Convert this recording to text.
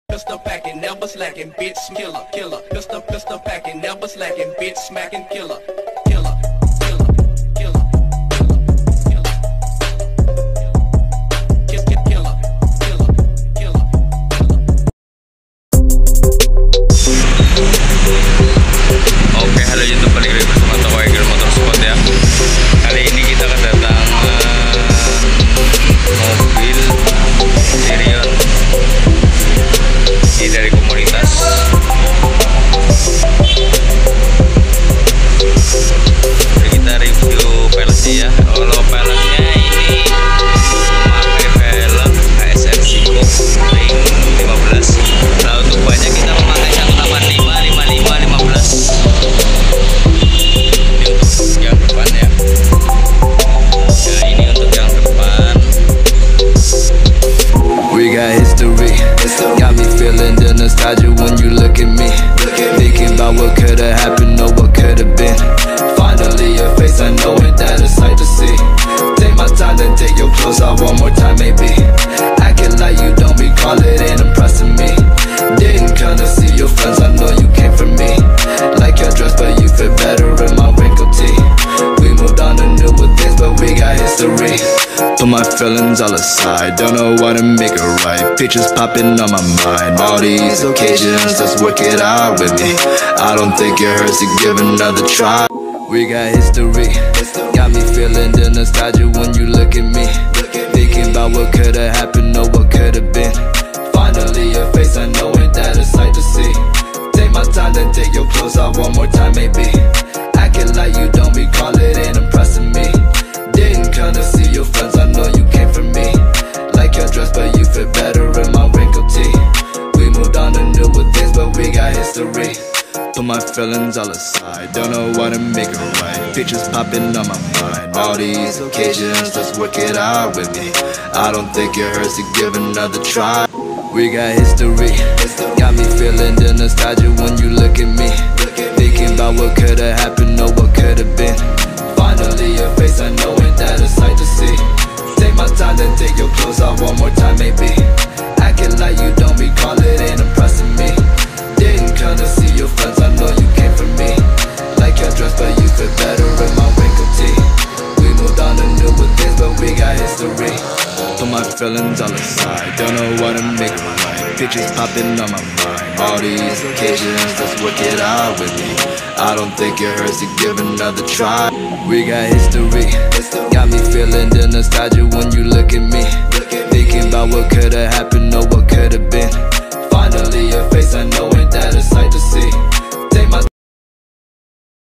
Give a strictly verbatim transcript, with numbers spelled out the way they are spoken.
Pistol packing, never slacking, bitch killer, killer. Pistol, pistol packing, never slacking, bitch smacking, killer, killer, killer, killer, killer, killer, killer, killer, killer. Oke, halo YouTube, balik lagi bersama Toko Eagle Motorsport ya. Kali ini kita kedatangan mobil Sirion ini dari komunitas. Jadi kita review peleknya ya. Kalau peleknya ini memakai velg H S R Sico ring lima belas. Nah, untuk banyak kita memakai seratus delapan puluh lima, lima puluh lima, lima belas. Ini untuk yang depan ya. Nah, ini untuk yang depan. We got history, got me feeling the nostalgia when you look at me. Thinking about what could've happened or what could've been. Finally your face, I know it, that a sight to see. Take my time, then take your clothes off one more time maybe. Acting like you don't recall it, ain't impressing me. Didn't come to see your friends, I know you came for me. Like your dress, but you fit better in my wrinkled tee. We moved on to newer things, but we got history. Put my feelings all aside, don't know what to make it right. Pictures popping on my mind, all these occasions, let's work it out with me. I don't think it hurts to give another try. We got history, got me feeling the nostalgia when you look at me. Thinking about what could've happened or what could've been. Finally your face, I know it, that a sight to see. Take my time, then take your clothes off one more time maybe. Acting like you don't recall it, ain't impressing me. Didn't come to see your friends, I know you came for me. Like your dress, but you fit better in my wrinkled tee. We moved on to newer things, but we got history. Put my feelings all aside, don't know what to make it right. Pictures popping on my mind, all these occasions, let's work it out with me. I don't think it hurts to give another try. We got history, got me feeling the nostalgia when you look at me. Thinking about what could've happened or what could've been. Finally your face, I know it, that a sight to see. Take my time, then take your clothes off one more time maybe. Acting like you don't recall it, ain't impressing me. Didn't come to see your friends, I know you came for me. Like your dress, but you fit better in my wrinkled tee. We moved on to newer things, but we got history. Put my feelings all aside, don't know what to make it right. Pictures popping on my mind, all these occasions, let's work it out with me. I don't think it hurts to give another try. We got history, got me feeling the nostalgia when you look at me. Thinking about what could've happened or what could've been.